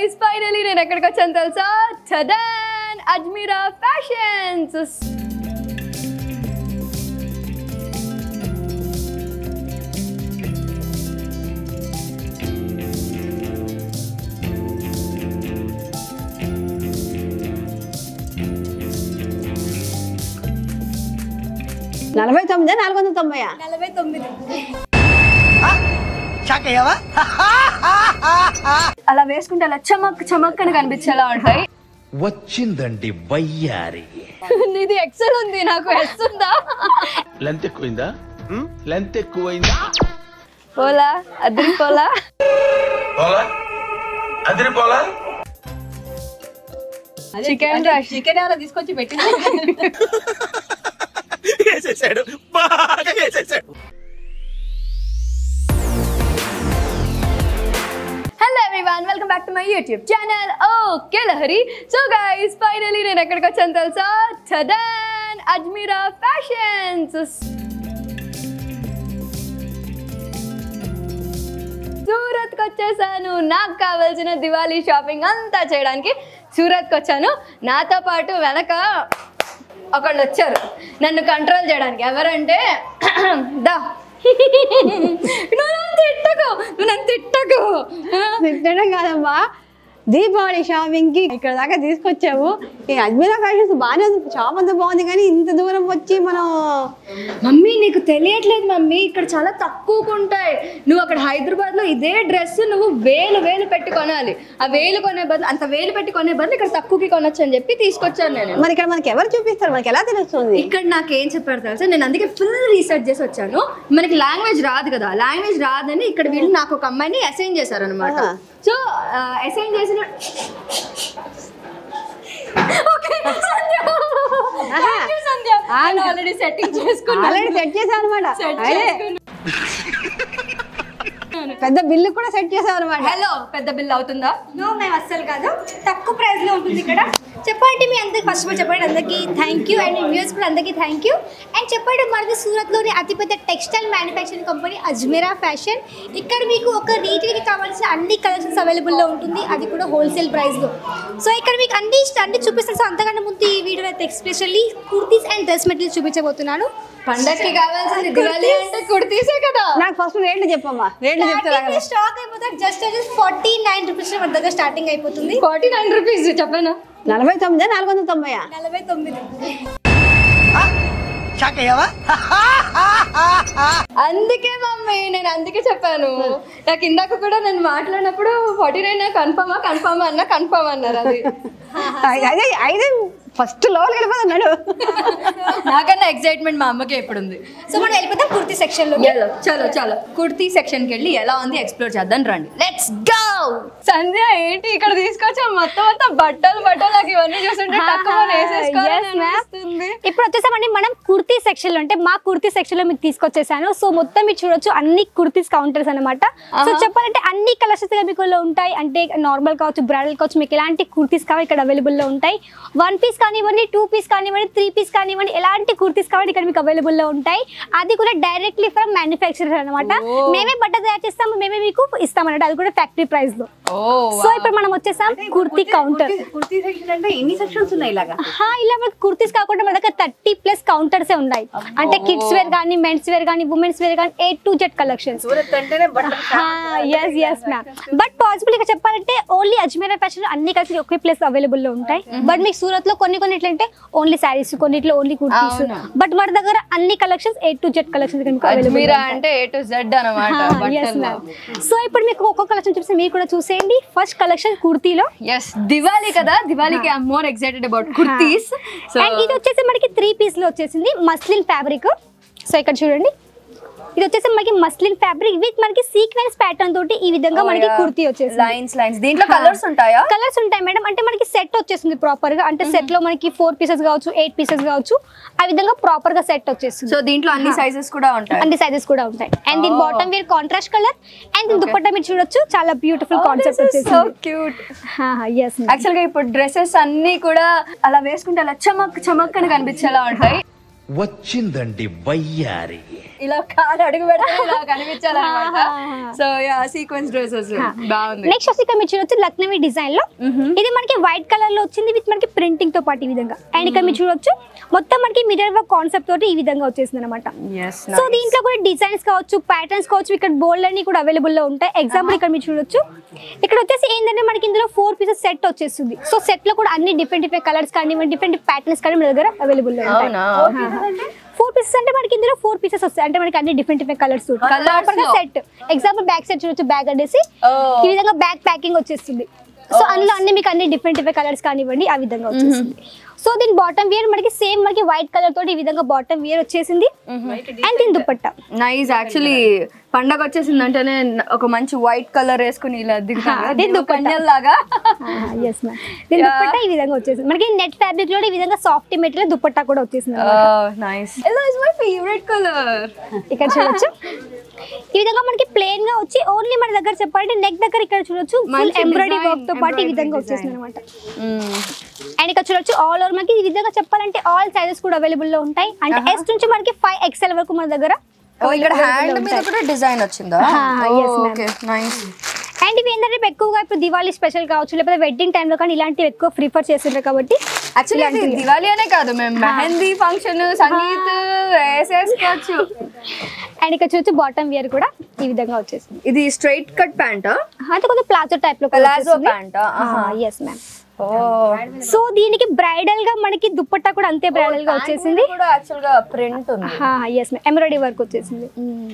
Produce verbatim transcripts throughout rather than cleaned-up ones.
guys, finally నేను ఎక్కడికి వచ్చాను తెలుసా? Tadan! Ajmeera Fashions. నలభై తొమ్మిది నాలుగు వందల తొంభై నలభై తొమ్మిది అలా వేసుకుంటే అలా చమక్ చమక్ అని కనిపించేలా ఉంటాయి. వచ్చిందండి వయ్యారి. ఇది ఎక్సెల్ ఉంది, నాకు ఎస్ ఉందా? లెంత్ ఎక్కువైందా? లెంత్ ఎక్కువైందా? పోలా అదిరి పోలా పోలా అదిరి పోలా. చికెన్ చికెన్ ఎవరో తీసుకొచ్చి పెట్టింది. వేసేసాడు, బాగా వేసేసాడు. Hello everyone, welcome back to my YouTube channel. Okay Lahari. So guys, finally నేను ఎక్కడికి వచ్చాను తెలుసా? Tadan! Ajmeera Fashions. సూరత్ కి వచ్చేసాను. నాకు కావాల్సిన దివాళీ షాపింగ్ అంతా చేయడానికి సూరత్ కి వచ్చాను. నాతో పాటు వెనక ఒకళ్ళు వచ్చారు నన్ను కంట్రోల్ చేయడానికి. ఎవరంటే దా నువ్వు నన్ను తిట్టకు, నువ్వు నన్ను తిట్టకు. తిట్టడం కాదమ్మా, దీపావళి షాపింగ్ కి ఇక్కడ దాకా తీసుకొచ్చావు. ఈ అజ్మీరా ఫ్యాషన్స్ బాగానే ఉంది, షాప్ అంతా బాగుంది, కానీ ఇంత దూరం వచ్చి మనం. మమ్మీ నీకు తెలియట్లేదు మమ్మీ, ఇక్కడ చాలా తక్కువకు ఉంటాయి. నువ్వు అక్కడ హైదరాబాద్ లో ఇదే డ్రెస్ నువ్వు వేలు వేలు పెట్టి కొనాలి. ఆ వేలు కొనే బదులు, అంత వేలు పెట్టి కొనే బదులు ఇక్కడ తక్కువకి కొనొచ్చు అని చెప్పి తీసుకొచ్చాను నేను. మరి ఇక్కడ మనకి ఎవరు చూపిస్తారు, మనకి ఎలా తెలుస్తుంది? ఇక్కడ నాకు ఏం చెప్పారు తెలుసా, నేను అందుకే ఫుల్ రీసెర్చ్ చేసి వచ్చాను. మనకి లాంగ్వేజ్ రాదు కదా, లాంగ్వేజ్ రాదని ఇక్కడ వీళ్ళు నాకు ఒక అమ్మాయిని అసైన్ చేశారు అనమాట. సో అసైన్ చేసిన ఆల్రెడీ సెట్టింగ్ చేసుకున్నా, ఆల్రెడీ సెట్ చేసావు అనమాట. పెద్ద బిల్లు కూడా సెట్ చేసావు అనమాట. హలో, పెద్ద బిల్ అవుతుందా? నో మేము అస్సలు కాదు, తక్కువ ప్రైస్ లో ఉంటుంది ఇక్కడ. చెప్పండి మీ అందరికి, ఫస్ట్ ఆఫ్ ఆల్ చెప్పండి అందరికీ థ్యాంక్ యూ, అండ్ వ్యూవర్స్ కూడా అందరికీ థ్యాంక్ యూ. అండ్ చెప్పండి, మనకి సూరత్లోని అతిపెద్ద textile manufacturing company Ajmera fashion. ఇక్కడ మీకు ఒక రీటైల్కి కావాల్సిన అన్ని కలెక్షన్స్ అవైలబుల్లో ఉంటుంది, అది కూడా హోల్సేల్ ప్రైస్లో. సో ఇక్కడ మీకు అన్ని అన్ని చూపిస్తాను. సో అంతకంటే ముందు ఈ వీడియో అయితే especially kurtis and dress material చూపించబోతున్నాను. పండక్కి కావాల్సింది దివాళీ అంటే కుర్తీసే కదా. నాకు ఫస్ట్ రేట్లు చెప్పమ్మా, రేట్లు చెప్తా. స్టాక్ అయిపోతుంది, జస్ట్ ఫార్టీ నైన్ రూపీస్ మన దగ్గర స్టార్టింగ్ అయిపోతుంది. ఫార్టీ నైన్ రూపీస్ చెప్పాను. నలభై తొమ్మిది నాలుగు వందల తొంభై నలభై తొమ్మిది అందుకే మమ్మీ నేను అందుకే చెప్పాను. నాకు ఇందాక కూడా నేను మాట్లాడినప్పుడు ఫార్టీ నైన్ కన్ఫర్మా కన్ఫర్మా అన్న కన్ఫర్మ్ అన్నారు. అది అదే అయితే ఫస్ట్ లోపలికి వెళ్ళిపోతున్నాడు. నాకన్నా ఎక్సైట్మెంట్ మా అమ్మకి ఎప్పుడు ఉంది. సో మనం వెళ్ళిపోతాం కుర్తీ సెక్షన్ లో. చలో చలో కుర్తీ సెక్షన్ కి వెళ్ళి ఎలా ఉంది ఎక్స్ప్లోర్ చేద్దాం రండి. Let's go. సంధ్య ఏంటి ఇక్కడ తీసుకొచ్చాం? మొత్తం మొత్తం బట్టలు బట్టలు నాకు ఇవన్నీ చూస్తుంటే ఇప్పుడు వచ్చేసామండి మనం కుర్తీ సెక్షన్ లో. అంటే మా కుర్తీ సెక్షన్ లో మీకు తీసుకొచ్చేసాను. సో మొత్తం మీరు చూడొచ్చు అన్ని కుర్తీస్ కౌంటర్స్ అనమాట. సో చెప్పాలంటే అన్ని కలర్స్ మీకు ఉంటాయి. అంటే నార్మల్ కావచ్చు, బ్రాండల్ కావచ్చు, మీకు ఎలాంటి కుర్తీస్ కావాలి ఇక్కడ అవైలబుల్ లో ఉంటాయి. వన్ పీస్ కానివ్వండి, టూ పీస్ కానివ్వండి, త్రీ పీస్ కానివ్వండి, ఎలాంటి కుర్తీస్ కావాలి ఇక్కడ మీకు అవైలబుల్ లో ఉంటాయి. అది కూడా డైరెక్ట్లీ ఫ్రమ్ మ్యానుఫ్యాక్చరర్ అనమాట. మేమే బట్ట తయారు చేస్తాము, మేమే మీకు ఇస్తామన్నమాట. అది కూడా ఫ్యాక్టరీ ప్రైస్ లో. సో ఇప్పుడు మనం వచ్చేసాం కుర్తీ కౌంటర్. కుర్తీ సెక్షన్ అంటే ఎన్ని సెక్షన్స్ ఉన్నాయి ఇలాగా? ఇలా మనకి కుర్తీస్ కాకుండా మన దగ్గర థర్టీ ప్లస్ కౌంటర్స్ ఉన్నాయి. అంటే కిడ్స్ వేర్ కానీ, మెన్స్ వేర్ కానీ, ఉమెన్స్ వేర్ కానీ, A to Z collections. Yes yes ma'am. But possible గా చెప్పాలంటే ఓన్లీ అజ్మీరా ఫ్యాషన్ అన్ని కలిసి ఒకే ప్లేస్ అవైలబుల్ లో ఉంటాయి. బట్ మీకు సూరత్ లో కొన్ని కొన్ని ఎట్లంటే ఓన్లీ సారీస్, కొన్నిట్లో ఓన్లీ కుర్తీస్. బట్ మన దగ్గర అన్ని collections A to Z collections available అంటే ఏ టు జెడ్ అన్నమాట. సో ఇప్పుడు మీకు ఒక్కొక్క కలెక్షన్ చూపిస్తే మీరు కూడా చూసేయండి. ఫస్ట్ కలెక్షన్ కుర్తీలో. ఎస్ దివాళీ కదా, దివాళీకి I am more excited about kurtis. And ఇది వచ్చేసి మనకి త్రీ పీస్ లో వచ్చేసింది మస్లిన్ ఫ్యాబ్రిక్. సో ఇక్కడ చూడండి, ఇది వచ్చేసి మనకి మస్లిన్ ఫ్యాబ్రిక్ విత్ మనకి సీక్వెన్స్ ప్యాటర్న్ తోటి ఈ విధంగా మనకి కుర్తీ వచ్చేసి లైన్స్ లైన్స్. దీంట్లో కలర్స్ ఉంటాయా? కలర్స్ ఉంటాయి మేడం. అంటే మనకి సెట్ వచ్చేసింది ప్రాపర్ గా. అంటే సెట్ లో మనకి ఫోర్ పీసెస్ కావచ్చు, ఎయిట్ పీసెస్ కావచ్చు, ఆ విధంగా ప్రాపర్ గా సెట్ వచ్చేస్తుంది. సో దీంట్లో అన్ని సైజెస్ కూడా ఉంటాయి, అన్ని సైజెస్ కూడా ఉంటాయి. అండ్ దీని bottom wear contrast colour, and దీని దుపట్టా మీరు చూడొచ్చు చాలా బ్యూటిఫుల్ కాన్సెప్ట్ వచ్చేసి. So cute. యాక్చువల్ గా ఇప్పుడు డ్రెస్సెస్ అన్ని కూడా అలా వేసుకుంటే అలా చమక్ చమక్ అని కనిపించేలా ఉంటాయి. వచ్చిందండి వయ్యారి. ఇలా కాలు అడుగు పెడితే ఇలా కనిపించాలన్నమాట. సో యా సీక్వెన్స్ డ్రెస్సెస్ బాగుంది. నెక్స్ట్ వచ్చి ఇక్కడ మీరు చూడొచ్చు లక్నవీ డిజైన్ లో ఇది మనకి వైట్ కలర్ లో వచ్చింది విత్ మనకి ప్రింటింగ్ తో పాటు ఈ విధంగా. అండ్ ఇక్కడ మీరు చూడొచ్చు మొత్తం మనకి మిర్రర్ వర్క్ కాన్సెప్ట్ తోటి ఈ విధంగా వచ్చేసింది అనమాట. సో దీంట్లో కూడా డిజైన్స్ కావచ్చు, ప్యాటర్న్స్ కావచ్చు, ఇక్కడ బోల్డ్ అన్ని కూడా అవైలబుల్ లో ఉంటాయి. ఎగ్జాంపుల్ ఇక్కడ మీరు చూడొచ్చు ఇక్కడ వచ్చేసి ఏంటంటే మనకి ఇందులో ఫోర్ పీసెస్ సెట్ వచ్చేస్తుంది. సో సెట్ లో కూడా అన్ని డిఫరెంట్ డిఫరెంట్ కలర్స్ కానీ డిఫరెంట్ ప్యాటర్న్స్ కానీ మన దగ్గర అవైలబుల్ లో ఉంటాయి. ఫోర్ పీసెస్ అంటే మనకి ఇందులో ఫోర్ పీసెస్ వస్తాయి. అంటే మనకి అన్ని different different colours set. Example back set చూడొచ్చు, బ్యాగ్ అనేసి ఈ విధంగా బ్యాక్ ప్యాకింగ్ వచ్చేస్తుంది. సో అందులో అన్ని మీకు అన్ని డిఫరెంట్ డిఫరెంట్ కలర్స్ కానివ్వండి ఆ విధంగా వచ్చేసింది. సో దీని బాటమ్ వేర్ మనకి సేమ్ మనకి వైట్ కలర్ తోటి ఈ విధంగా బాటమ్ వేర్ వచ్చేసింది. అండ్ దీని దుపట్టా నైస్. యాక్చువల్లీ పండగ వచ్చేసింది అంటేనే ఒక మంచి వైట్ కలర్ వేసుకుని ఇలా దిగుతాం లాగా. Yes ma'am. దీని దుపట్టా ఈ విధంగా వచ్చేసింది. మనకి నెట్ ఫ్యాబ్రిక్ లో ఈ విధంగా సాఫ్ట్ మెటీరియల్ దుపట్టా కూడా వచ్చేసింది. Nice. Yellow is my favourite colour. ఇక్కడ చూడొచ్చు ఈ విధంగా మనకి ప్లెయిన్ గా వచ్చి ఓన్లీ మన దగ్గర చెప్పాలంటే నెక్ దగ్గర ఇక్కడ చూడొచ్చు ఫుల్ ఎంబ్రాయిడరీ వర్క్ తో పాటు ఈ విధంగా వచ్చేసింది అనమాట. అండ్ ఇక్కడ చూడొచ్చు ఆల్ ఓవర్ మనకి ఈ విధంగా చెప్పాలంటే ఆల్ సైజెస్ కూడా అవైలబుల్ లో ఉంటాయి. అంటే ఎస్ నుంచి మనకి ఫైవ్ ఎక్స్ఎల్ వరకు మన దగ్గర. ఇక్కడ హ్యాండ్ మీద కూడా డిజైన్ వచ్చిందా? Okay nice. అండ్ ఇవి ఏంటంటే ఎక్కువగా ఇప్పుడు దివాళీ స్పెషల్ కావచ్చు లేకపోతే వెడ్డింగ్ టైంలో కానీ ఇలాంటివి ఎక్కువ ప్రిఫర్ చేస్తుంటారు కాబట్టి యాక్చువల్లీ దివాళీ అనే కాదు మేము మెహందీ ఫంక్షన్ సంగీత్ వేసేసుకోవచ్చు. అండ్ ఇక్కడ చూసి బాటమ్ వేర్ కూడా ఈ విధంగా వచ్చేసింది. ఇది స్ట్రైట్ కట్ ప్యాంటా? అంటే కొంచెం ప్లాజో టైప్ లో ప్లాజో ప్యాంటా? Yes ma'am. సో దీనికి బ్రైడల్ గా మనకి దుపట్టా కూడా అంతే బ్రైడల్ గా వచ్చేసింది. యాక్చువల్ గా ప్రింట్ ఉంది. Yes ma'am. ఎంబ్రాయిడరీ వర్క్ వచ్చేసింది.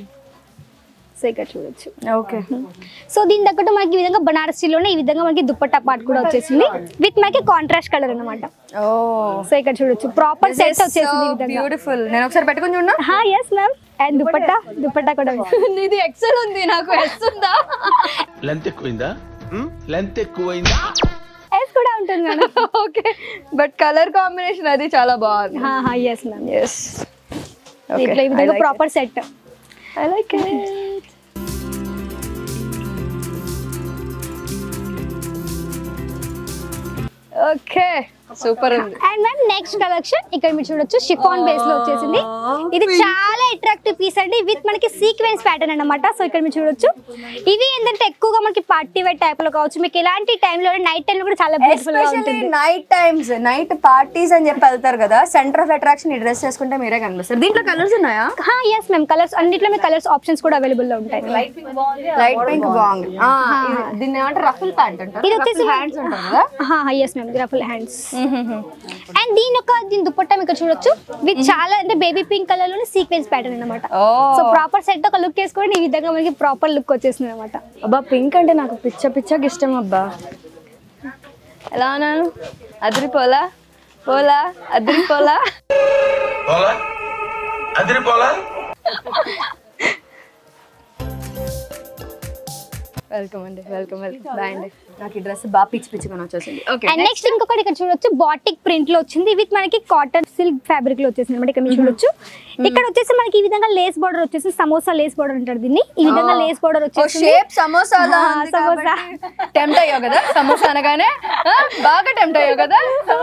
సో ఇక్కడ చూడొచ్చు. ఓకే. సో దీని తగ్గట్టు మనకి ఈ విధంగా బనారసీలోనే ఈ విధంగా మనకి దుపట్టా పార్ట్ కూడా వచ్చేసింది విత్ మనకి కాంట్రాస్ట్ కలర్ అన్నమాట. సో ఇక్కడ చూడొచ్చు ప్రాపర్ సెట్ వచ్చేసింది ఈ విధంగా. బ్యూటిఫుల్. నేను ఒకసారి పెట్టుకొని చూడనా? హా yes ma'am. And dupatta dupatta కూడా ఇది ఎక్సెల్ ఉంది. నాకు ఎస్ ఉందా? లెంత్ ఎక్కువైందా? లెంత్ ఎక్కువైందా? ఎస్ కూడా ఉంటుంది madam. Okay. But colour combination అది చాలా బాగుంది. హా హా ఎస్ మ్యామ్. ఎస్. ఇట్లా ఈ విధంగా proper set. I like it. Okay. Super ఉంది. అండ్ మ్యామ్ నెక్స్ట్ కలెక్షన్ ఇక్కడ మీరు చూడొచ్చు షిఫాన్ బేస్ లో వచ్చేసింది. ఇది చాలా అట్రాక్టివ్ పీస్ అండి విత్ మనకి సీక్వెన్స్ ప్యాటర్న్ అన్నమాట. సో ఇక్కడ మీరు చూడొచ్చు ఇవి ఏంటంటే ఎక్కువగా మనకి పార్టీ వేర్ టైప్ లో కావచ్చు, మీకు ఇలాంటి టైంలో నైట్ టైం లో కూడా చాలా బ్యూటిఫుల్ గా ఉంటుంది. నైట్ టైమ్స్ నైట్ పార్టీస్ అని చెప్పి వెళ్తారు కదా, సెంటర్ ఆఫ్ అట్రాక్షన్ ఈ డ్రెస్ చేసుకుంటే మీరే కనిపిస్తారు. దీంట్లో కలర్స్ ఉన్నాయా? హా ఎస్ మ్యామ్. కలర్స్ అన్నిట్లో మీకు కలర్స్ ఆప్షన్స్ కూడా అవైలబుల్ లో ఉంటాయి. లైట్ పింక్ బాగుంది. దీన్ని ఏమంటారు? రఫుల్ ప్యాంట్ అంటారు. ఇది వచ్చేసి హ్యాండ్స్ ఉంటుంది కదా? హా yes ma'am. Ruffle hands. And దీని యొక్క దీని దుపట్టా మీకు చూడొచ్చు విత్ చాలా అంటే బేబీ పింక్ కలర్ లోనే సీక్వెన్స్ ప్యాటర్న్ అన్నమాట. సో ప్రాపర్ సెట్ ఒక లుక్ వేసుకొని ఈ విధంగా మనకి ప్రాపర్ లుక్ వచ్చేసింది అనమాట. అబ్బా పింక్ అంటే నాకు పిచ్చ పిచ్చకి ఇష్టం అబ్బా. ఎలా ఉన్నాను? అదిరిపోలా పోలా అదిరిపోలా పోలా అదిరిపోలా. వెల్కమ్ అండి. Welcome welcome. బాయ్ అండి. నాకు ఈ డ్రెస్ బాగా పిచ్చి పిచ్చిగా వచ్చేసింది. ఓకే. అండ్ నెక్స్ట్ ఇంకొకటి ఇక్కడ చూడొచ్చు బాటిక్ ప్రింట్ లో వచ్చింది విత్ మనకి కాటన్ సిల్క్ ఫ్యాబ్రిక్ లో వచ్చేసింది అనమాట. ఇక్కడ మీరు చూడొచ్చు ఇక్కడ వచ్చేసి మనకి ఈ విధంగా లేస్ బోర్డర్ వచ్చేసి సమోసా లేస్ బోర్డర్ అంటారు దీన్ని. ఈ విధంగా లేస్ బోర్డర్ వచ్చేసి షేప్ సమోసా సమోసా టెంప్ట్ అయ్యో కదా సమోసా అనగానే బాగా టెంప్ట్ అయ్యో కదా.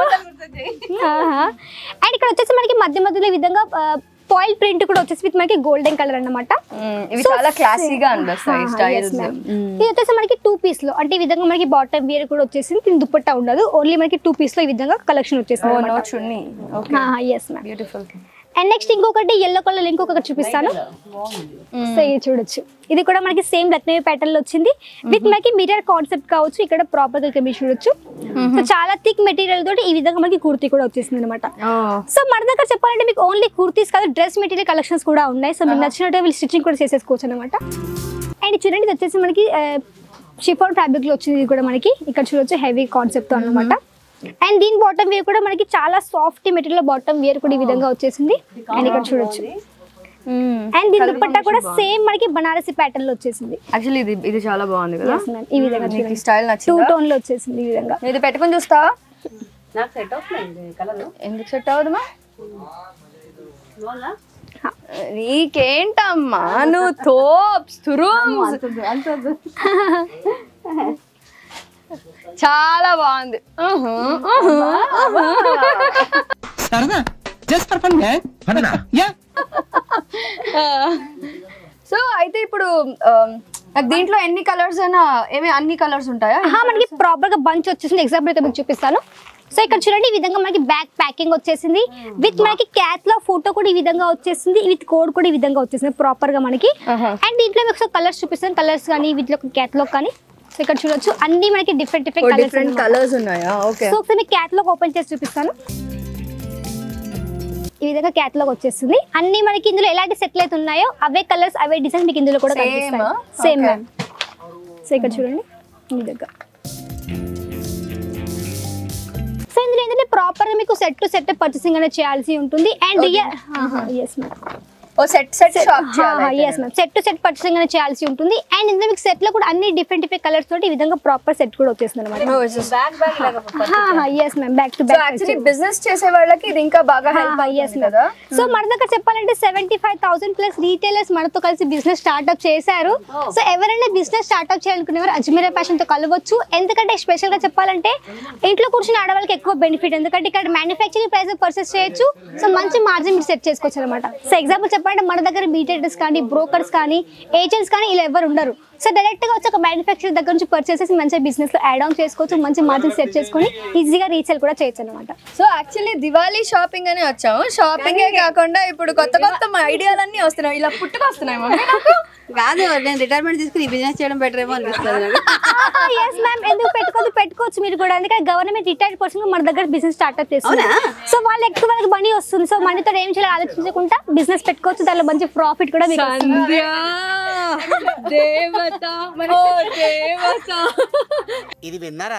అండ్ ఇక్కడ వచ్చేసి మనకి మధ్య మధ్యలో ఈ విధంగా ఫాయిల్ ప్రింట్ కూడా వచ్చేసి విత్ మనకి గోల్డెన్ కలర్ అన్నమాట. ఇవి చాలా క్లాసీగా అనిపిస్తాయి స్టైల్స్. ఇది వచ్చేసి మనకి టూ పీస్ లో అంటే ఈ విధంగా మనకి బాటమ్ వేర్ కూడా వచ్చేసింది. దీని దుపట్టా ఉండదు, ఓన్లీ మనకి టూ పీస్ లో ఈ విధంగా కలెక్షన్ వచ్చేసింది. Yes ma'am. Beautiful. And next ఇంకొకటి ఎల్లో కలర్ ఇంకొకటి చూపిస్తాను. సో ఇది చూడొచ్చు. ఇది కూడా మనకి సేమ్ లక్నవీ ప్యాటర్న్ లో వచ్చింది విత్ మనకి మిర్రర్ కాన్సెప్ట్ కావచ్చు. ఇక్కడ ప్రాపర్ గా మీరు చూడొచ్చు. సో చాలా థిక్ మెటీరియల్ తోటి ఈ విధంగా మనకి కుర్తీ కూడా వచ్చేసింది అనమాట. సో మన దగ్గర చెప్పాలంటే మీకు ఓన్లీ కుర్తీస్ కాదు డ్రెస్ మెటీరియల్ కలెక్షన్స్ కూడా ఉన్నాయి. సో మీకు నచ్చినట్టు వీళ్ళు స్టిచ్చింగ్ కూడా చేసేసుకోవచ్చు అనమాట. అండ్ చూడండి ఇది వచ్చేసి మనకి షిఫాన్ ఫ్యాబ్రిక్ లో వచ్చింది. ఇది కూడా మనకి ఇక్కడ చూడొచ్చు హెవీ కాన్సెప్ట్ అన్నమాట. అండ్ దీని బాటమ్ వేర్ కూడా మనకి చాలా సాఫ్ట్ మెటీరియల్ బాటమ్ వేర్ కూడా ఈ విధంగా వచ్చేసింది. అండ్ ఇక్కడ చూడొచ్చు. అండ్ దీని దుపట్టా కూడా సేమ్ మనకి బనారసి ప్యాటర్న్ లో వచ్చేసింది. యాక్చువల్లీ ఇది ఇది చాలా బాగుంది కదా. ఈ విధంగా నీకు స్టైల్ నచ్చిందా? టూ టోన్ లో వచ్చేసింది ఈ విధంగా. ఇది పెట్టుకొని చూస్తావా? నాకు సెట్ అవుతుంది కలర్. ఎందుకు సెట్ అవ్వదుమా? నీకేంటమ్మా నువ్వు తోప్స్ తురూమ్స్. చాలా బాగుంది. సరదా జస్ట్ ఫర్ ఫన్ పన్నా యా సో అయితే ఇప్పుడు నాకు దీంట్లో ఎన్ని కలర్స్ అయినా ఏమి అన్ని కలర్స్ ఉంటాయా? మనకి ప్రాపర్ గా బంచ్ వచ్చేసింది. ఎగ్జాంపుల్ అయితే మీకు చూపిస్తాను. సో ఇక్కడ చూడండి, ఈ విధంగా మనకి బ్యాక్ ప్యాకింగ్ వచ్చేసింది విత్ మనకి క్యాట్ లో ఫోటో కూడా ఈ విధంగా వచ్చేసింది, విత్ కోడ్ కూడా ఈ విధంగా వచ్చేసింది ప్రాపర్ గా మనకి. అండ్ దీంట్లో మీకు కలర్స్ చూపిస్తాను, కలర్స్ కానీ వీటిలో క్యాట్ లో కానీ. సో ఇక్కడ చూడొచ్చు అన్ని మనకి డిఫరెంట్ డిఫరెంట్ డిఫరెంట్ కలర్స్ ఉన్నాయా? ఓకే. సో ఒకసారి మీకు క్యాట్ లో ఓపెన్ చేసి చూపిస్తాను. ఈ విధంగా క్యాటలాగ్ వచ్చేస్తుంది. అన్ని మనకి ఇందులో ఎలాంటి సెట్లు అయితే ఉన్నాయో అవే కలర్స్ అవే డిజైన్ మీకు ఇందులో కూడా కనిపిస్తాయి. Same ma'am. సో ఇక్కడ చూడండి ఈ విధంగా. సో ఇందులో ఏంటంటే ప్రాపర్ గా మీకు సెట్ టు సెట్ పర్చేసింగ్ అనేది చేయాల్సి ఉంటుంది. అండ్ ఎస్ మ్యామ్ ఓ సెట్ సెట్ షాప్ చేయాలి. yes ma'am, set to set purchasing అనేది చేయాల్సి ఉంటుంది. అండ్ ఇందులో మీకు సెట్ లో కూడా అన్ని డిఫరెంట్ డిఫరెంట్ కలర్స్ తోటి ఈ విధంగా ప్రాపర్ సెట్ కూడా వచ్చేస్తుంది అన్నమాట. బ్యాక్ బ్యాక్ లాగా. yes ma'am, back to back. Actually business చేసే వాళ్ళకి ఇది ఇంకా బాగా హెల్ప్ అవుతుంది కదా. సో మన దగ్గర చెప్పాలంటే seventy five thousand plus retailers మనతో కలిసి బిజినెస్ స్టార్ట్అప్ చేశారు. సో ఎవరైనా బిజినెస్ స్టార్ట్అప్ చేయాలనుకునేవారు అజ్మీరా ఫ్యాషన్ తో కలవచ్చు. ఎందుకంటే స్పెషల్ గా చెప్పాలంటే ఇంట్లో కూర్చుని ఆడవాళ్ళకి ఎక్కువ బెనిఫిట్, ఎందుకంటే ఇక్కడ మ్యానుఫ్యాక్చరింగ్ ప్రైస్ పర్చేస్ చేయొచ్చు. సో మంచి మార్జిన్ మీరు సెట్ చేసుకోవచ్చు అనమాట. సో ఎగ్జాంపుల్ చెప్పాలంటే మన దగ్గర మీడియేటర్స్ కానీ బ్రోకర్స్ కానీ ఏజెంట్స్ కానీ ఇలా ఎవరు ఉండరు. సో డైరెక్ట్ గా వచ్చి ఒక మ్యానుఫ్యాక్చర్ దగ్గర నుంచి పర్చేస్ చేసి మంచి బిజినెస్ లో యాడ్ ఆన్ చేసుకోవచ్చు, మంచి మార్జిన్ సెట్ చేసుకొని ఈజీగా రీసేల్ కూడా చేయొచ్చు అనమాట. సో యాక్చువల్లీ దివాళీ షాపింగ్ అని వచ్చాము. షాపింగ్ కాకుండా ఇప్పుడు కొత్త కొత్త ఐడియాలన్నీ వస్తున్నాయి, ఇలా పుట్టుకొస్తున్నాయి మమ్మీ నాకు. కాదు, నేను రిటైర్మెంట్ తీసుకుని బిజినెస్ చేయడం బెటర్ ఏమో అనిపిస్తుంది. yes ma'am, ఎందుకు పెట్టుకోదు పెట్టుకోవచ్చు మీరు కూడా. ఎందుకంటే గవర్నమెంట్ రిటైర్డ్ పర్సన్ మన దగ్గర బిజినెస్ స్టార్ట్అప్ చేస్తుంది. సో వాళ్ళు ఎక్కువ వాళ్ళకి మనీ వస్తుంది. సో మనీతో ఏం చేయాలి ఆలోచించకుండా బిజినెస్ పెట్టుకోవచ్చు, దానిలో మంచి ప్రాఫిట్ కూడా మీకు వస్తుంది. దేవత ఓ దేవత. ఇది విన్నారా?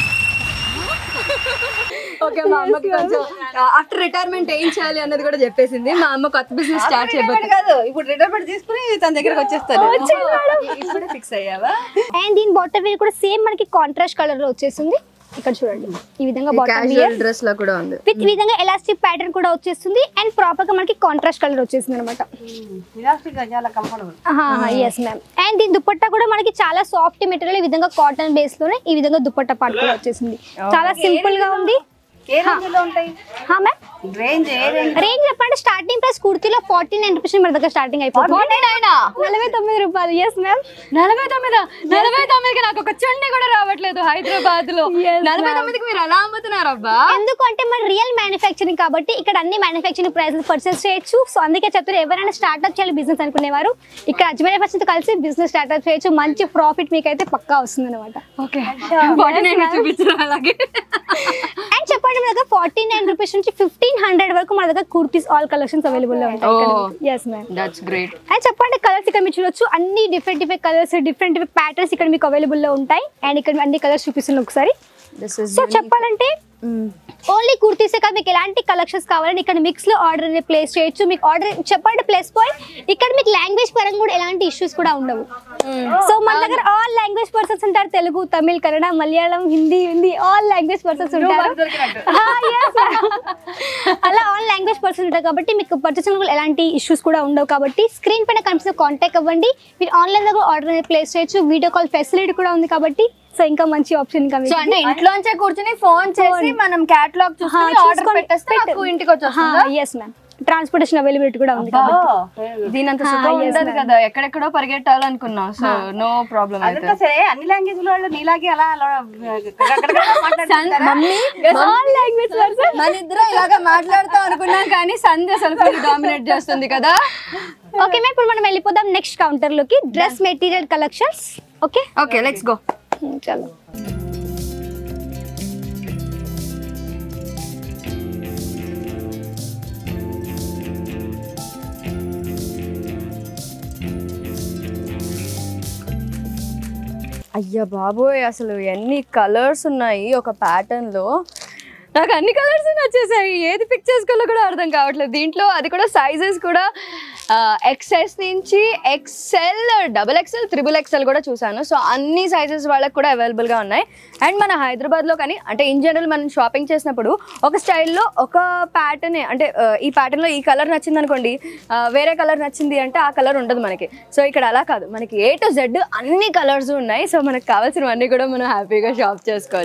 ఓకే, మా అమ్మకి కొంచెం ఆఫ్టర్ రిటైర్మెంట్ ఏం చేయాలి అన్నది కూడా చెప్పేసింది. మా అమ్మ కొత్త బిజినెస్ స్టార్ట్ చేయబోతుంది. కాదు, ఇప్పుడు రిటైర్మెంట్ తీసుకుని తన దగ్గరకు వచ్చేస్తాను. ఇప్పుడు ఫిక్స్ అయ్యావా? అండ్ దీని బాటమ్ వేర్ కూడా సేమ్ మనకి కాంట్రాస్ట్ కలర్ లో వచ్చేస్తుంది. ఇక్కడ చూడండి ఈ విధంగా బాటమ్ వేర్ డ్రెస్ లా కూడా ఉంది విత్ ఈ విధంగా ఎలాస్టిక్ ప్యాటర్న్ కూడా వచ్చేస్తుంది. అండ్ ప్రాపర్ గా మనకి కాంట్రాస్ట్ కలర్ వచ్చేసింది అనమాట. చాలా కంఫర్టబుల్. Yes ma'am. అండ్ దీని దుపట్టా కూడా మనకి చాలా సాఫ్ట్ మెటీరియల్, ఈ విధంగా కాటన్ బేస్ లోనే ఈ విధంగా దుపట్టా పార్ట్ కూడా వచ్చేసింది. చాలా సింపుల్ గా ఉంది. ఏ రేంజ్లో ఉంటాయి మ్యామ్? రేంజ్ ఏ రేంజ్? రేంజ్ చెప్పండి. స్టార్టింగ్ ప్రైస్ కుర్తీలో ఫార్టీ నైన్ రూపీస్ మన దగ్గర స్టార్టింగ్ అయిపోతుంది. నలభై తొమ్మిది రూపాయలు. Yes ma'am. నలభై తొమ్మిది నలభై తొమ్మిదికి నాకు ఒక చుండి కూడా రావట్లేదు హైదరాబాద్ లో. నలభై తొమ్మిదికి మీరు ఎలా అమ్ముతున్నారు అబ్బా? ఎందుకంటే మన రియల్ మ్యానుఫ్యాక్చరింగ్ కాబట్టి ఇక్కడ అన్ని మ్యానుఫ్యాక్చరింగ్ ప్రైస్ పర్చేస్ చేయొచ్చు. సో అందుకే చెప్తారు ఎవరైనా స్టార్ట్అప్ చేయాలి బిజినెస్ అనుకునేవారు ఇక్కడ అజ్మీరా ఫ్యాషన్ తో కలిసి బిజినెస్ స్టార్ట్అప్ చేయొచ్చు. మంచి ప్రాఫిట్ మీకు అయితే పక్కా వస్తుంది అనమాట. ఓకే, చూపించరా అలాగే. అండ్ చెప్పండి మన దగ్గర ఫార్టీ నైన్ రూపీస్ నుంచి ఫిఫ్టీన్ హండ్రెడ్ వరకు మన దగ్గర కుర్తీస్ ఆల్ కలెక్షన్స్ అవైలబుల్ లో ఉంటాయి. Yes ma'am. That's great. And చెప్పండి కలర్స్ ఇక్కడ మీరు చూడొచ్చు, అన్ని different different colours different different patterns ఇక్కడ మీకు అవైలబుల్ లో ఉంటాయి. అండ్ ఇక్కడ అన్ని కలర్స్ చూపిస్తున్నాను ఒకసారి. సో చెప్పాలంటే ఓన్లీ కుర్తీసే కాదు, మీకు ఎలాంటి కలెక్షన్స్ కావాలని ఇక్కడ మిక్స్ లో ఆర్డర్ ప్లేస్ చేయొచ్చు. మీకు ఆర్డర్ చెప్పండి ప్లస్ పాయింట్ ఇక్కడ మీకు లాంగ్వేజ్ పరంగా కూడా ఎలాంటి ఇష్యూస్ కూడా ఉండవు. సో మన దగ్గర ఆల్ లాంగ్వేజ్ పర్సన్స్ ఉంటారు, Telugu, Tamil, Kannada, Malayalam, Hindi Hindi all language persons ఉంటారు. అలా ఆల్ లాంగ్వేజ్ పర్సన్స్ ఉంటారు కాబట్టి మీకు పర్చేసింగ్ కూడా ఎలాంటి ఇష్యూస్ కూడా ఉండవు. కాబట్టి స్క్రీన్ పైన కనిపిస్తే కాంటాక్ట్ అవ్వండి. మీరు ఆన్లైన్ లో కూడా ఆర్డర్ అనేది ప్లేస్ చేయొచ్చు. వీడియో కాల్ ఫెసిలిటీ కూడా ఉంది కాబట్టి సో ఇంకా మంచి ఆప్షన్. ఇంకా సో అంటే ఇంట్లోంచే కూర్చొని ఫోన్ చేసి మనం కేటలాగ్ చూసుకొని ఆర్డర్ పెట్టేస్తే నాకు ఇంటికి వచ్చేస్తుందా? yes ma'am, ట్రాన్స్పోర్టేషన్ అవైలబిలిటీ కూడా ఉంది కాబట్టి దీనంత సుఖం ఉండదు కదా, ఎక్కడెక్కడో పరిగెట్టాలనుకున్నాం. So no problem. అదంతా సరే, అన్ని లాంగ్వేజ్ వాళ్ళు నీలాగే అలా మమ్మీ మన ఇద్దరు ఇలాగా మాట్లాడుతాం అనుకున్నాం కానీ సంధ్య అసలు డామినేట్ చేస్తుంది కదా. ఓకే మ్యామ్, ఇప్పుడు మనం వెళ్ళిపోదాం నెక్స్ట్ కౌంటర్ లోకి. Dress material collections. Okay okay, let's go. చలో. అయ్యా బాబోయ్, అసలు ఎన్ని కలర్స్ ఉన్నాయి ఒక ప్యాటర్న్ లో. నాకు అన్ని కలర్స్ నచ్చేసాయి, ఏది పిక్ చేసుకోవాలో కూడా అర్థం కావట్లేదు. దీంట్లో అది కూడా సైజెస్ కూడా ఎక్స్ఎస్ నుంచి XL, double XL, triple XL కూడా చూసాను. సో అన్ని సైజెస్ వాళ్ళకి కూడా అవైలబుల్గా ఉన్నాయి. అండ్ మన హైదరాబాద్లో కానీ అంటే ఇన్ జనరల్ మనం షాపింగ్ చేసినప్పుడు ఒక స్టైల్లో ఒక ప్యాటర్నే, అంటే ఈ ప్యాటర్న్లో ఈ కలర్ నచ్చింది అనుకోండి, వేరే కలర్ నచ్చింది అంటే ఆ కలర్ ఉండదు మనకి. సో ఇక్కడ అలా కాదు, మనకి ఏ టు జెడ్ అన్ని కలర్స్ ఉన్నాయి. సో మనకు కావాల్సినవన్నీ కూడా మనం హ్యాపీగా షాప్ చేసుకోవచ్చు.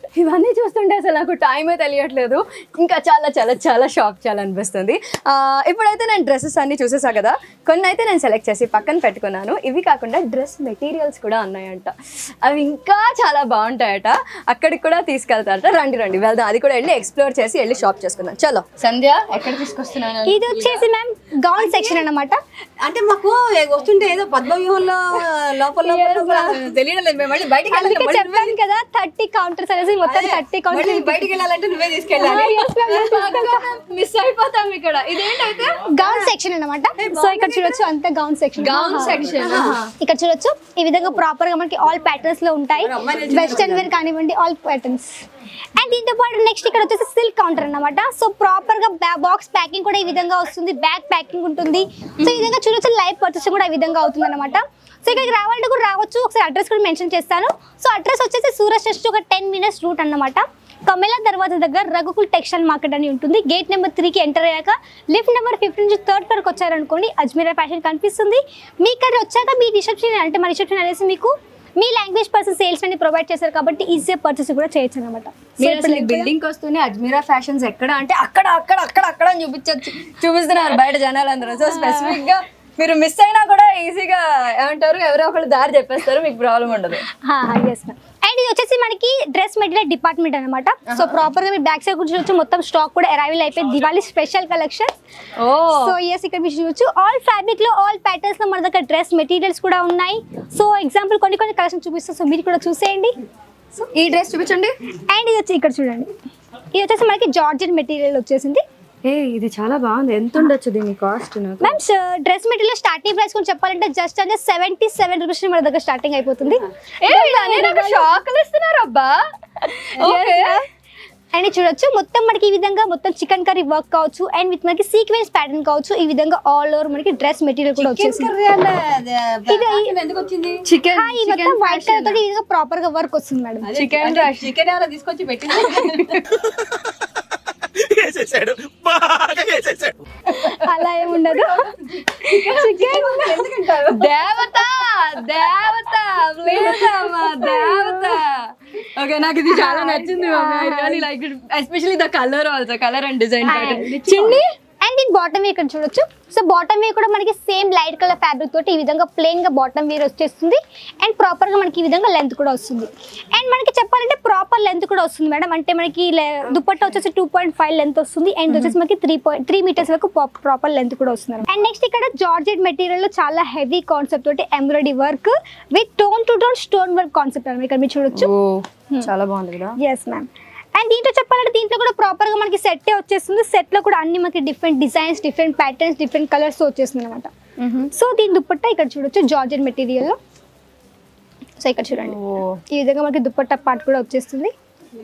ఇవన్నీ చూస్తుంటే అసలు నాకు టైమే తెలియట్లేదు. ఇంకా చాలా చాలా చాలా షాప్ చేయాలనిపిస్తుంది. ఇప్పుడైతే నేను డ్రెస్సెస్ అన్నీ చూసేసా కదా, కొన్ని అయితే నేను సెలెక్ట్ చేసి పక్కన పెట్టుకున్నాను. ఇవి కాకుండా డ్రెస్ మెటీరియల్స్ కూడా ఉన్నాయంట, అవి ఇంకా చాలా బాగుంటాయట. అక్కడికి కూడా తీసుకెళ్తారట. రండి రండి వెళ్దాం, అది కూడా వెళ్ళి ఎక్స్ప్లోర్ చేసి వెళ్ళి షాప్ చేసుకుందాం. చలో సంధ్య, ఎక్కడ తీసుకొస్తున్నాను? ఇది వచ్చేసి మ్యామ్ గౌన్ సెక్షన్ అన్నమాట. అంటే మాకు వస్తుంటే ఏదో పద్మవ్యూహంలో లోపల తెలియడం లేదు. మేము మళ్ళీ బయటికి అందుకే చెప్పాను కదా థర్టీ కౌంటర్స్ అనేసి, మొత్తం థర్టీ కౌంటర్స్. బయటికి వెళ్ళాలంటే నువ్వే తీసుకెళ్ళాలి. మిస్ అయిపోతాం ఇక్కడ. ఇదేంటైతే గౌన్ సెక్షన్ అన్నమాట. సో ఇక్కడ చూడొచ్చు అంతా గౌన్ సెక్షన్. గౌన్ సెక్షన్ ఇక్కడ చూడొచ్చు ఈ విధంగా ప్రాపర్ గా మనకి ఆల్ ప్యాటర్న్స్ లో ఉంటాయి. వెస్టర్న్ వేర్ కానివ్వండి, ఆల్ ప్యాటర్న్స్. అండ్ దీంతో పాటు నెక్స్ట్ ఇక్కడ వచ్చేసి సిల్క్ కౌంటర్ అన్నమాట. సో ప్రాపర్ గా బాక్స్ ప్యాకింగ్ కూడా ఈ విధంగా వస్తుంది, బ్యాగ్ ప్యాకింగ్ ఉంటుంది. సో ఈ విధంగా చూడొచ్చు లైవ్ పర్చేస్ కూడా ఈ విధంగా అవుతుంది అనమాట. సో ఇక్కడికి రావాలంటే కూడా రావచ్చు. ఒకసారి అడ్రస్ కూడా మెన్షన్ చేస్తాను. సో అడ్రస్ వచ్చేసి సూరత్ నుంచి ఒక టెన్ మినిట్స్ రూట్ అన్నమాట. కమేలా దర్వాజా దగ్గర రఘుకుల్ టెక్స్టైల్ మార్కెట్ అని ఉంటుంది. గేట్ నెంబర్ త్రీకి ఎంటర్ అయ్యాక లిఫ్ట్ నెంబర్ ఫిఫ్టీన్ నుంచి థర్డ్ ఫ్లోర్కి వచ్చారనుకోండి, అజ్మీరా ఫ్యాషన్ కనిపిస్తుంది. మీ ఇక్కడ వచ్చాక మీ రిసెప్షన్ అంటే మా రిసెప్షన్ అనేసి మీకు మీ లాంగ్వేజ్ పర్సన్ సేల్స్ అని ప్రొవైడ్ చేశారు కాబట్టి ఈజీగా పర్చేస్ కూడా చేయొచ్చు అనమాట. బిల్డింగ్ వస్తూనే అజ్మీరా ఫ్యాషన్స్ ఎక్కడ అంటే అక్కడ అక్కడ అక్కడ అక్కడ అని చూపించచ్చు చూపిస్తున్నారు బయట జనాలందరూ. సో స్పెసిఫిక్ గా మీరు మిస్ అయినా కూడా ఈజీగా ఏమంటారు, ఎవరో ఒకళ్ళు దారి చెప్పేస్తారు, మీకు ప్రాబ్లం ఉండదు. అండ్ ఇది వచ్చేసి మనకి డ్రెస్ మెటీరియల్ డిపార్ట్మెంట్ అనమాట. సో ప్రాపర్ గా మీరు బ్యాక్ సైడ్ గురించి చూడొచ్చు, మొత్తం స్టాక్ కూడా అరైవల్ అయిపోయింది. Diwali special collection. So yes ఇక్కడ మీరు చూడొచ్చు ఆల్ ఫ్యాబ్రిక్ లో ఆల్ ప్యాటర్న్స్ లో మన దగ్గర డ్రెస్ మెటీరియల్స్ కూడా ఉన్నాయి. సో ఎగ్జాంపుల్ కొన్ని కొన్ని కలెక్షన్ చూపిస్తాం, సో మీరు కూడా చూసేయండి. సో ఈ డ్రెస్ చూపించండి. అండ్ ఇది వచ్చి ఇక్కడ చూడండి, ఇది వచ్చేసి మనకి జార్జెట్ మెటీరియల్ వచ్చేసింది. ఏ ఇది చాలా బాగుంది. ఎంత ఉండొచ్చు దీని cost? Ma'am dress material starting price కొంచెం చెప్పాలంటే జస్ట్ అంటే సెవెంటీ సెవెన్ రూపీస్ మన దగ్గర స్టార్టింగ్ అయిపోతుంది. షాకులు ఇస్తున్నారు అబ్బా. అండ్ చూడొచ్చు మొత్తం మనకి ఈ విధంగా మొత్తం చికెన్ కర్రీ వర్క్ కావచ్చు, అండ్ విత్ మనకి సీక్వెన్స్ ప్యాటర్న్ కావచ్చు. ఈ విధంగా ఆల్ ఓవర్ మనకి డ్రెస్ మెటీరియల్ కూడా వచ్చేసింది. చికెన్ ఈ మొత్తం వైట్ కలర్ తోటి ఈ విధంగా ప్రాపర్ గా వర్క్ వస్తుంది మేడం. చికెన్ చికెన్ ఎవరో తీసుకొచ్చి పెట్టింది. అలా ఏముండదు. దేవత దేవత దేవత. ఓకే, నాకు ఇది చాలా నచ్చింది. Like especially the colour also, colour and design chunni. And దీని బాటమ్ వేర్ ఇక్కడ చూడొచ్చు. సో బాటమ్ వేర్ కూడా మనకి సేమ్ లైట్ కలర్ ఫ్యాబ్రిక్ తోటి ఈ విధంగా ప్లెయిన్ గా బాటమ్ వేర్ వచ్చేస్తుంది. అండ్ ప్రాపర్ గా మనకి ఈ విధంగా లెంత్ కూడా వస్తుంది. అండ్ మనకి చెప్పాలంటే ప్రాపర్ లెంత్ కూడా వస్తుంది మేడం. అంటే మనకి దుపట్టా వచ్చేసి టూ పాయింట్ ఫైవ్ లెంత్ వస్తుంది. అండ్ వచ్చేసి మనకి త్రీ పాయింట్ త్రీ మీటర్స్ వరకు ప్రాపర్ లెంత్ కూడా వస్తుంది. అండ్ నెక్స్ట్ ఇక్కడ జార్జెట్ మెటీరియల్ లో చాలా హెవీ కాన్సెప్ట్ తోటి embroidery work with tone to tone stone work concept అని ఇక్కడ మీరు చూడొచ్చు. చాలా బాగుంది కదా. Yes ma'am. అండ్ దీంట్లో చెప్పాలంటే దీంట్లో కూడా ప్రాపర్ గా మనకి సెట్ వచ్చేస్తుంది. సెట్ లో కూడా అన్ని మనకి different designs, different patterns, different colours వచ్చేస్తుంది అనమాట. సో దీని దుపట్టా ఇక్కడ చూడొచ్చు జార్జెట్ మెటీరియల్ లో. సో ఇక్కడ చూడండి ఈ విధంగా మనకి దుపట్టా పార్ట్ కూడా వచ్చేస్తుంది.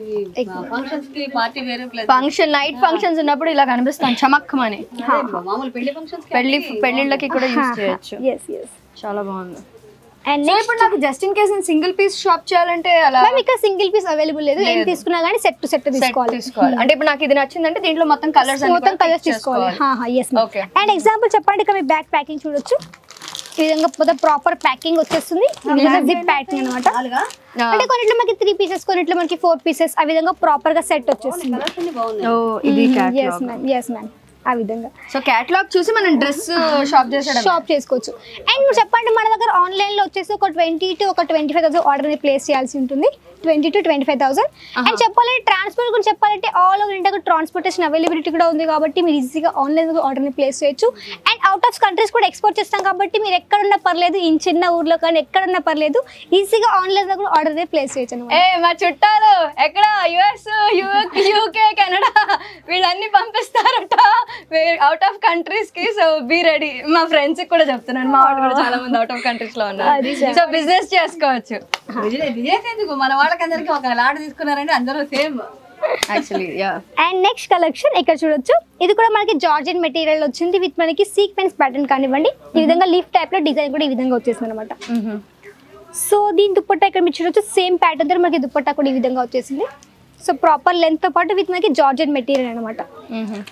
ఫంక్షన్ నైట్ ఫంక్షన్స్ ఉన్నప్పుడు ఇలా కనిపిస్తాను చమక్కమని. పెళ్లి పెళ్లిళ్ళకి కూడా యూస్ చేయొచ్చు. ఎస్ ఎస్ చాలా బాగుంది. అండ్ సో ఇప్పుడు నాకు just in case single piece shop చేయాలంటే అలా ఇక్కడ సింగిల్ పీస్ అవైలబుల్ లేదు. ఏం తీసుకున్నా గానీ సెట్ టు సెట్ తీసుకోవాలి తీసుకోవాలి. అంటే ఇప్పుడు నాకు ఇది నచ్చిందంటే దీంట్లో మొత్తం కలర్స్ మొత్తం కలర్స్ తీసుకోవాలి. ఎస్. అండ్ ఎగ్జాంపుల్ చెప్పండి, ఇక్కడ మీ బ్యాక్ ప్యాకింగ్ చూడొచ్చు. ఈ విధంగా మొత్తం ప్రాపర్ ప్యాకింగ్ వచ్చేస్తుంది. జిప్ ప్యాకింగ్ అనమాట. అంటే కొన్నిట్లో మనకి త్రీ పీసెస్, కొన్నిట్లో మనకి ఫోర్ పీసెస్, ఆ విధంగా ప్రాపర్ గా సెట్ వచ్చేస్తుంది. Yes ma'am, yes ma'am. ఆ విధంగా సో క్యాటలాగ్ చూసి మనం డ్రెస్ షాప్ చేసేయడం షాప్ చేసుకోవచ్చు. అండ్ మీరు చెప్పండి, మన దగ్గర ఆన్లైన్ లో వచ్చేసి ఒక ట్వంటీ టు ఒక twenty five thousand order place చేయాల్సి ఉంటుంది. Twenty to twenty five thousand. And చెప్పాలంటే ట్రాన్స్పోర్ట్ గురించి చెప్పాలంటే all over India transportation availability కూడా ఉంది కాబట్టి మీరు ఈజీగా ఆన్లైన్ ఆర్డర్ని ప్లేస్ చేయొచ్చు. అండ్ అవుట్ ఆఫ్ కంట్రీస్ కూడా ఎక్స్పోర్ట్ చేస్తాం కాబట్టి మీరు ఎక్కడున్నా పర్లేదు, ఈ చిన్న ఊర్లో కానీ ఎక్కడున్నా పర్లేదు, ఈజీగా ఆన్లైన్ కూడా ఆర్డర్ ప్లేస్ చేయొచ్చు. ఏ మా చుట్టాలు ఎక్కడ యుఎస్, యూకే, కెనడా వీళ్ళన్నీ పంపిస్తారట అవుట్ ఆఫ్ కంట్రీస్ కి. So be ready. మా ఫ్రెండ్స్ కూడా చెప్తున్నాను, మా వాళ్ళు కూడా చాలా మంది అవుట్ ఆఫ్ కంట్రీస్ లో ఉన్నారు. సో బిజినెస్ చేసుకోవచ్చు. బిజినెస్ ఎందుకు, మన వాళ్ళకందరికి ఒక లాట్ తీసుకున్నారంటే అందరూ same actually. Yeah. And next collection ఇక్కడ చూడొచ్చు. ఇది కూడా మనకి జార్జెట్ మెటీరియల్ వచ్చింది విత్ మనకి సీక్వెన్స్ ప్యాటర్న్ కానివ్వండి, ఈ విధంగా లీఫ్ టైప్ లో డిజైన్ కూడా ఈ విధంగా వచ్చేసింది అనమాట. సో దీని దుపట్టా ఇక్కడ మీరు చూడొచ్చు. సేమ్ ప్యాటర్న్ తో మనకి దుపట్టా కూడా ఈ విధంగా వచ్చేసింది. సో ప్రాపర్ లెంత్ తో పాటు విత్ మనకి జార్జెట్ మెటీరియల్ అనమాట.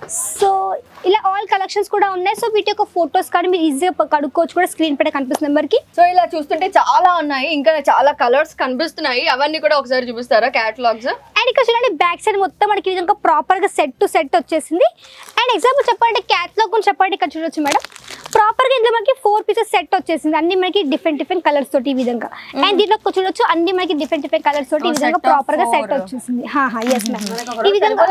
సో ఇలా ఆల్ కలెక్షన్స్ కూడా ఉన్నాయి. సో వీటి యొక్క ఫొటోస్ కానీ మీరు ఈజీగా కడుక్కోవచ్చు కూడా, స్క్రీన్ పైన కనిపిస్తున్న నెంబర్కి. సో ఇలా చూస్తుంటే చాలా ఉన్నాయి, ఇంకా చాలా కలర్స్ కనిపిస్తున్నాయి. అవన్నీ కూడా ఒకసారి చూపిస్తారా క్యాటలాగ్స్? అండ్ ఇక్కడ చూడండి బ్యాక్ సైడ్ మొత్తం మనకి ఈ విధంగా ప్రాపర్ గా సెట్ టు సెట్ వచ్చేసింది. అండ్ ఎగ్జాంపుల్ చెప్పాలంటే క్యాటలాగ్ గురించి చెప్పండి. ఇక్కడ చూడొచ్చు మేడం, ప్రాపర్ గా ఇందులో మనకి ఫోర్ పీసెస్ సెట్ వచ్చేసింది, అన్ని మనకి డిఫరెంట్ డిఫరెంట్ కలర్స్ తోటి ఈ విధంగా. అండ్ దీంట్లో చూడొచ్చు అన్ని మనకి డిఫరెంట్ డిఫరెంట్ కలర్స్ తోటి ఈ విధంగా ప్రాపర్ గా సెట్ వచ్చేసింది. ఎస్ మ్యామ్, ఈ విధంగా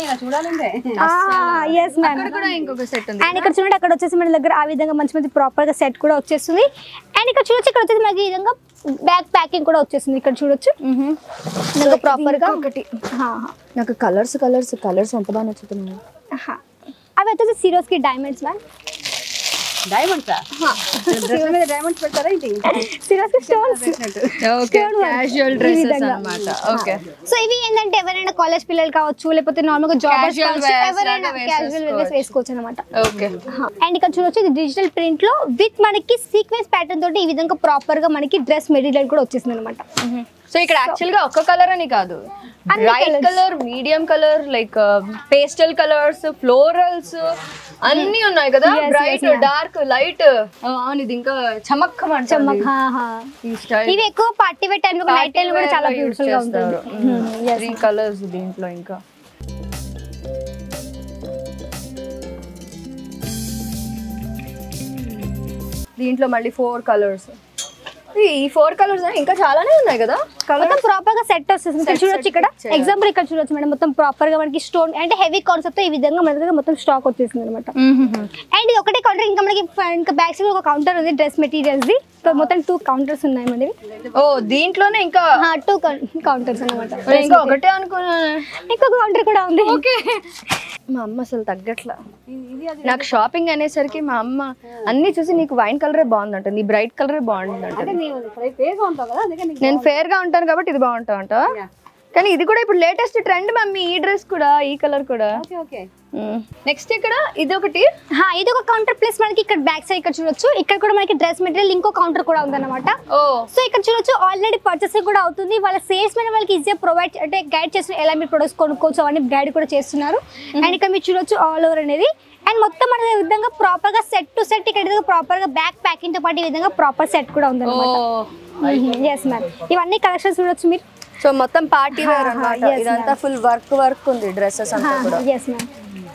ఎస్ మ్యామ్. ఇంకొక సెట్ ఉంది. అండ్ ఇక్కడ చూడండి అక్కడ వచ్చేసి మన దగ్గర ఆ విధంగా మంచి మంచి ప్రాపర్ గా సెట్ కూడా వచ్చేస్తుంది. అండ్ ఇక్కడ చూడొచ్చు ఇక్కడ వచ్చేసి మనకి ఈ విధంగా బ్యాక్ ప్యాకింగ్ కూడా వచ్చేసింది. ఇక్కడ చూడొచ్చు ప్రాపర్ గా ఒకటి. నాకు కలర్స్ కలర్స్ కలర్స్ ఎంత బాగా నచ్చుతున్నాయి. అవి వచ్చేసి సిరోస్ కి డైమండ్స్ మ్యామ్. డైమండ్సా? డ్రెస్ మీద డైమండ్స్ పెడతారా ఏంటి? Swarovski stones. Okay, casual dresses అన్నమాట. ఓకే, సో ఇవి ఏంటంటే ఎవరైనా కాలేజ్ పిల్లలు కావచ్చు, లేకపోతే నార్మల్ గా జాబర్స్ కావచ్చు, ఎవరైనా క్యాజువల్ వేర్స్ వేసుకోవచ్చు అన్నమాట. ఓకే. అండ్ ఇక్కడ చూడొచ్చు ఇది డిజిటల్ ప్రింట్ లో విత్ మనకి సీక్వెన్స్ ప్యాటర్న్ తోటి ఈ విధంగా ప్రాపర్ గా మనకి డ్రెస్ మెటీరియల్ కూడా వచ్చేసింది అనమాట. సో ఇక్కడ యాక్చువల్ గా ఒక్క కలర్ అని కాదు, bright colour, medium colour, like pastel colours, florals అన్ని ఉన్నాయి కదా. Bright, dark, light. అవును, ఇది ఇంకా చమక్ చమక్. ఇవి ఎక్కువ పార్టీ వేర్ టైం లో, నైట్ టైం కూడా చాలా బ్యూటిఫుల్ గా ఉంటుంది. త్రీ కలర్స్ దీంట్లో. ఇంకా దీంట్లో మళ్ళీ ఫోర్ కలర్స్. ఈ ఫోర్ కలర్స్ ఇంకా చాలానే ఉన్నాయి కదా. మొత్తం ప్రాపర్ గా సెట్ వస్తుంది. చూడొచ్చు ఇక్కడ ఎగ్జాంపుల్ ఇక్కడ చూడొచ్చు మేడం, మొత్తం ప్రాపర్ గా మనకి స్టోన్ అంటే హెవీ కాన్సెప్ట్ ఈ విధంగా మన దగ్గర మొత్తం స్టాక్ వచ్చేసింది అనమాట. అండ్ ఇది ఒకటే కౌంటర్, ఇంకా మనకి ఇంకా బ్యాక్ సైడ్ ఒక కౌంటర్ ఉంది డ్రెస్ మెటీరియల్స్ ది. మొత్తం టూ కౌంటర్స్ ఉన్నాయి మనవి. ఓ, దీంట్లోనే ఇంకా టూ కౌంటర్స్ అనమాట. ఇంకా ఒకటే అనుకున్నా, ఇంకొక కౌంటర్ కూడా ఉంది. ఓకే. మా అమ్మ అసలు తగ్గట్లా. నాకు షాపింగ్ అనేసరికి మా అమ్మ అన్ని చూసి నీకు వైన్ కలరే బాగుందంట, నీ బ్రైట్ కలరే బాగుందంట. నేను ఫేర్ గా ఉంటాను కాబట్టి ఇది బాగుంటా అంట. కానీ ఇది కూడా ఇప్పుడు లేటెస్ట్ ట్రెండ్ మమ్మీ, ఈ డ్రెస్ కూడా, ఈ కలర్ కూడా. నెక్స్ట్ ఇక్కడ ఇది ఒకటి, ఇది ఒక కౌంటర్ ప్లస్ మనకి ఇక్కడ బ్యాక్ సైడ్ ఇక్కడ చూడొచ్చు, ఇక్కడ కూడా మనకి డ్రెస్ మెటీరియల్ ఇంకో కౌంటర్ కూడా ఉందన్నమాట. సో ఇక్కడ చూడొచ్చు ఆల్రెడీ పర్చేసింగ్ కూడా అవుతుంది. వాళ్ళ సేల్స్ మెన్ వాళ్ళకి ఈజీగా ప్రొవైడ్ అంటే గైడ్ చేస్తున్నారు, ఎలా మీరు ప్రొడక్ట్స్ కొనుక్కోవచ్చు అవన్నీ గైడ్ కూడా చేస్తున్నారు. అండ్ ఇక్కడ మీరు చూడొచ్చు ఆల్ ఓవర్ అనేది. అండ్ మొత్తం మన విధంగా ప్రాపర్ గా సెట్ టు సెట్ ఇక్కడ ప్రాపర్ గా బ్యాక్ ప్యాకింగ్ తో పాటు ఈ విధంగా ప్రాపర్ సెట్ కూడా ఉందన్నమాట. ఎస్ మ్యామ్, ఇవన్నీ కలెక్షన్స్ చూడొచ్చు మీరు. సో మొత్తం పార్టీ వేర్ అన్నమాట. ఇదంతా ఫుల్ వర్క్ వర్క్ ఉంది డ్రెస్సెస్ అంతా కూడా. Yes ma'am.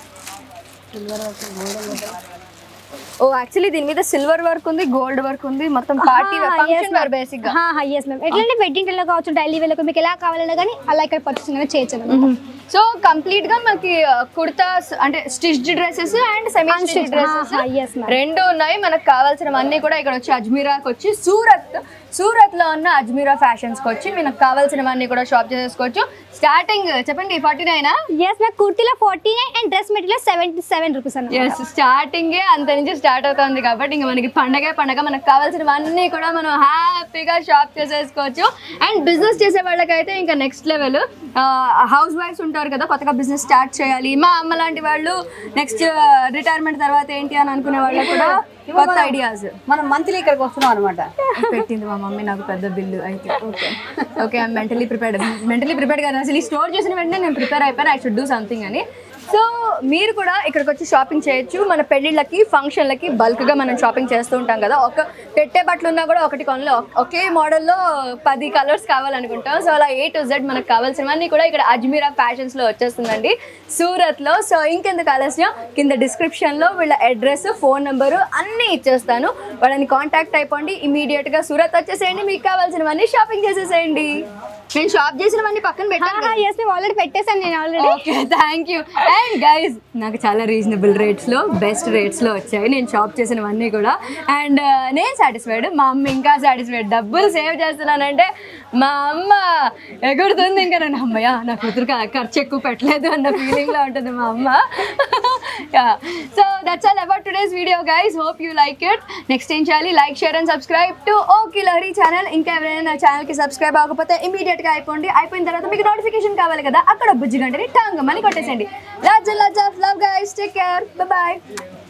ఓ, యాక్చువల్లీ దీని మీద సిల్వర్ వర్క్ ఉంది, గోల్డ్ వర్క్ ఉంది, మొత్తం party wear, function wear basic గా. ఎస్ మ్యామ్, ఎట్లంటే వెడ్డింగ్ లో కావచ్చు, డైలీ వేర్ మీకు ఎలా కావాలన్నా కానీ అలా ఇక్కడ పర్చేసింగ్ అనేది చేయొచ్చు అన్నమాట. సో కంప్లీట్ గా మనకి కుర్తాస్ అంటే stitched dresses and semi stitched dresses రెండు ఉన్నాయి. మనకు కావాల్సినవన్నీ కూడా ఇక్కడ వచ్చి అజ్మీరాకి వచ్చి సూరత్ సూరత్ లో ఉన్న అజ్మీరా ఫ్యాషన్స్ కి వచ్చి మనకు కావాల్సినవన్నీ కూడా షాప్ చేసేసుకోవచ్చు. స్టార్టింగ్ చెప్పండి, ఫార్టీ నైన్ ఎస్ నాకు కుర్తీలో forty nine and dress material seventy seven rupees అన్న. ఎస్, స్టార్టింగ్ అంత నుంచి స్టార్ట్ అవుతుంది కాబట్టి ఇంకా మనకి పండగే పండగ. మనకు కావాల్సినవన్నీ కూడా మనం హ్యాపీగా షాప్ చేసేసుకోవచ్చు. అండ్ బిజినెస్ చేసే వాళ్ళకైతే ఇంకా నెక్స్ట్ లెవెల్. హౌస్ వైఫ్స్ ఉంటారు కదా, కొత్తగా బిజినెస్ స్టార్ట్ చేయాలి, మా అమ్మ లాంటి వాళ్ళు నెక్స్ట్ రిటైర్మెంట్ తర్వాత ఏంటి అని అనుకునే వాళ్ళకి కూడా కొత్త ఐడియాస్. మనం మంత్లీ ఇక్కడికి వస్తున్నాం అనమాట. పెట్టింది మా మమ్మీ నాకు పెద్ద బిల్లు అయితే. Okay okay, I'm mentally prepared. Mentally prepared కదా, అసలు ఈ స్టోర్ చేసిన వెంటనే నేను ప్రిపేర్ అయిపోయాను, ఐ షుడ్ డూ సంథింగ్ అని. సో మీరు కూడా ఇక్కడికి వచ్చి షాపింగ్ చేయొచ్చు. మన పెళ్ళిళ్ళకి, ఫంక్షన్లకి బల్క్గా మనం షాపింగ్ చేస్తూ ఉంటాం కదా. ఒక పెట్టే బట్టలు ఉన్నా కూడా ఒకటి కొనలో ఒకే మోడల్లో పది కలర్స్ కావాలనుకుంటాం. సో అలా ఏ టు జెడ్ మనకు కావాల్సినవన్నీ కూడా ఇక్కడ అజ్మీరా ఫ్యాషన్స్లో వచ్చేస్తుందండి సూరత్లో. సో ఇంకెందుకు ఆలస్యం, కింద డిస్క్రిప్షన్లో వీళ్ళ అడ్రస్, ఫోన్ నెంబరు అన్నీ ఇచ్చేస్తాను. వాళ్ళని కాంటాక్ట్ అయిపోండి, ఇమీడియట్గా సూరత్ వచ్చేసేయండి, మీకు కావాల్సినవన్నీ షాపింగ్ చేసేసేయండి. నేను షాప్ చేసినవన్నీ పక్కన పెట్టాను. ఆల్రెడీ పెట్టేసాను నేను already. Okay, thank you. And guys, నాకు చాలా రీజనబుల్ రేట్స్లో, బెస్ట్ రేట్స్లో వచ్చాయి నేను షాప్ చేసినవన్నీ కూడా. అండ్ నేను సాటిస్ఫైడ్, మా అమ్మ ఇంకా సాటిస్ఫైడ్. డబ్బులు సేవ్ చేస్తున్నానంటే మా అమ్మ ఎగురుతుంది. ఇంకా నేను అమ్మయ్య నా కూతురు ఖర్చు ఎక్కువ పెట్టలేదు అన్న ఫీలింగ్లో ఉంటుంది మా అమ్మ. So that's all about today's video guys. Hope you like it. Next ఏం చేయాలి, like, share and subscribe to okay Lahari channel. ఇంకా ఎవరైనా నా ఛానల్కి సబ్స్క్రైబ్ అవ్వకపోతే ఇమీడియట్గా అయిపోండి. అయిపోయిన తర్వాత మీకు నోటిఫికేషన్ కావాలి కదా, అక్కడ బుజ్జి గంటని టాంగ్ మళ్ళీ కొట్టేసండి. Lots and lots of love guys, take care, bye bye.